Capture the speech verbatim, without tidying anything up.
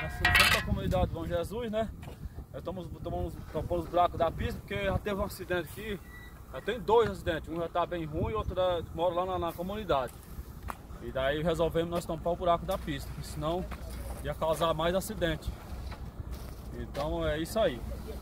na frente da comunidade Bom Jesus, né? Nós estamos tampando os buracos da pista, porque já teve um acidente aqui. Já tem dois acidentes, um já está bem ruim e o outro da, mora lá na, na comunidade. E daí resolvemos nós tampar o buraco da pista, porque senão ia causar mais acidente. Então é isso aí.